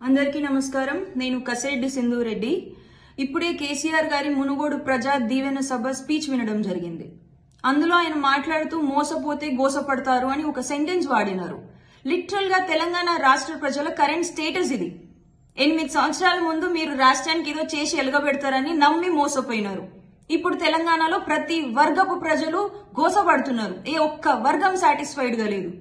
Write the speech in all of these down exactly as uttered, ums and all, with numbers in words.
అందరికీ నమస్కారం. నేను కసేరెడ్డి సింధు రెడ్డి. ఇప్పుడే కేసీఆర్ గారి మునుగోడు ప్రజా దీవెన సభ స్పీచ్ వినడం జరిగింది. అందులో ఆయన మాట్లాడుతూ మోసపోతే గోసపడతారు అని ఒక సెంటెన్స్ వాడినారు. లిటరల్ గా తెలంగాణ రాష్ట్ర ప్రజల కరెంట్ స్టేటస్ ఇది. ఎనిమిది సంవత్సరాల ముందు మీరు రాష్ట్రానికి ఏదో చేసి ఎలగబెడతారని నమ్మి మోసపోయినారు. ఇప్పుడు తెలంగాణలో ప్రతి వర్గపు ప్రజలు గోసపడుతున్నారు. ఏ ఒక్క వర్గం సాటిస్ఫైడ్ గా లేదు.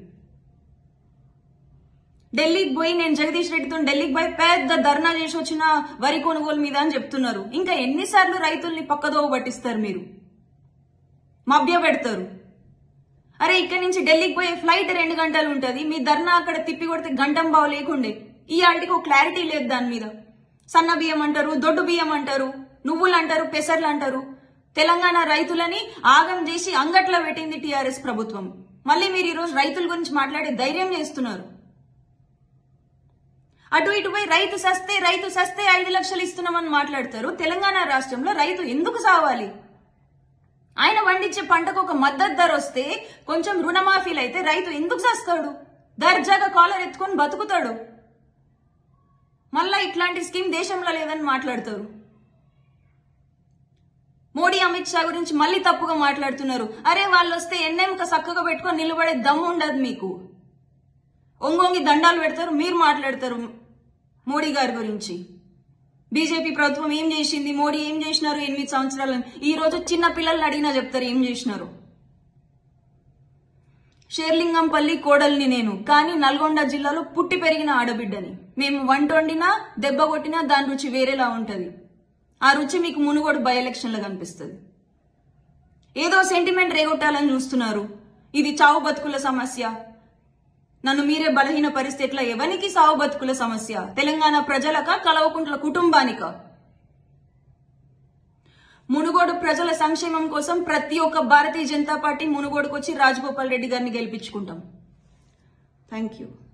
ఢిల్లీకి పోయి నేను జగదీష్ రెడ్డితో ఢిల్లీకి పోయి పెద్ద ధర్నా చేసి వచ్చిన వరి కొనుగోలు మీద అని చెప్తున్నారు. ఇంకా ఎన్నిసార్లు రైతుల్ని పక్కదోవ పట్టిస్తారు? మీరు మభ్య పెడతారు. అరే ఇక్కడి నుంచి ఢిల్లీకి పోయే ఫ్లైట్ రెండు గంటలు ఉంటది. మీ ధర్నా అక్కడ తిప్పి కొడితే గంటం బావు లేకుండే. ఈ ఆల్టికి ఒక క్లారిటీ లేదు దాని మీద. సన్న బియ్యం అంటారు, దొడ్డు బియ్యం అంటారు, నువ్వులు అంటారు, పెసర్లు అంటారు. తెలంగాణ రైతులని ఆగం చేసి అంగట్లో పెట్టింది టీఆర్ఎస్ ప్రభుత్వం. మళ్ళీ మీరు ఈరోజు రైతుల గురించి మాట్లాడే ధైర్యం చేస్తున్నారు. అటు ఇటు పోయి రైతు సస్తే రైతు సస్తే ఐదు లక్షలు ఇస్తున్నామని మాట్లాడతారు. తెలంగాణ రాష్ట్రంలో రైతు ఎందుకు సావాలి? ఆయన పండించే పంటకు ఒక మద్దతు ధర వస్తే, కొంచెం రుణమాఫీలు అయితే రైతు ఎందుకు సస్తాడు? దర్జాగా కాలర్ ఎత్తుకొని బతుకుతాడు. మళ్ళా ఇట్లాంటి స్కీమ్ దేశంలో లేదని మాట్లాడతారు. మోడీ అమిత్ షా గురించి మళ్ళీ తప్పుగా మాట్లాడుతున్నారు. అరే వాళ్ళు వస్తే ఎన్నెముక చక్కగా పెట్టుకొని నిలబడే దమ్ము ఉండదు మీకు. ఒంగొంగి దండాలు పెడతారు, మీరు మాట్లాడతారు మోడీ గారి గురించి. బీజేపీ ప్రభుత్వం ఏం చేసింది, మోడీ ఏం చేసినారు ఎనిమిది సంవత్సరాలు, ఈ రోజు చిన్న పిల్లల్ని అడిగినా చెప్తారు ఏం చేసినారు. షేర్లింగంపల్లి కోడల్ని నేను, కానీ నల్గొండ జిల్లాలో పుట్టి పెరిగిన ఆడబిడ్డని. మేము వంట వండినా దెబ్బ కొట్టినా దాని రుచి వేరేలా ఉంటది. ఆ రుచి మీకు మునుగోడు బై ఎలక్షన్ లో కనిపిస్తుంది. ఏదో సెంటిమెంట్ రేగొట్టాలని చూస్తున్నారు. ఇది చావు బతుకుల సమస్య, నన్ను మీరే బలహీన పరిస్థితుల. ఎవరికి సావు బతుకుల సమస్య? తెలంగాణ ప్రజలక, కల్వకుంట్ల కుటుంబానిక? మునుగోడు ప్రజల సంక్షేమం కోసం ప్రతి ఒక్క భారతీయ జనతా పార్టీ మునుగోడుకు వచ్చి రాజగోపాల్ రెడ్డి గారిని గెలిపించుకుంటాం. Thank you.